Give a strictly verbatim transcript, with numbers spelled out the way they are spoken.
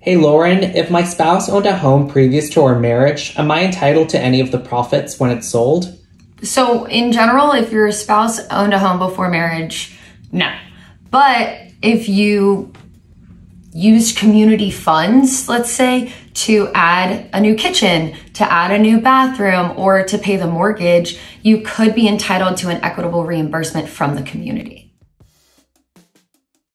Hey Lauren, if my spouse owned a home previous to our marriage, am I entitled to any of the profits when it's sold? So in general, if your spouse owned a home before marriage, no. But if you used community funds, let's say, to add a new kitchen, to add a new bathroom, or to pay the mortgage, you could be entitled to an equitable reimbursement from the community.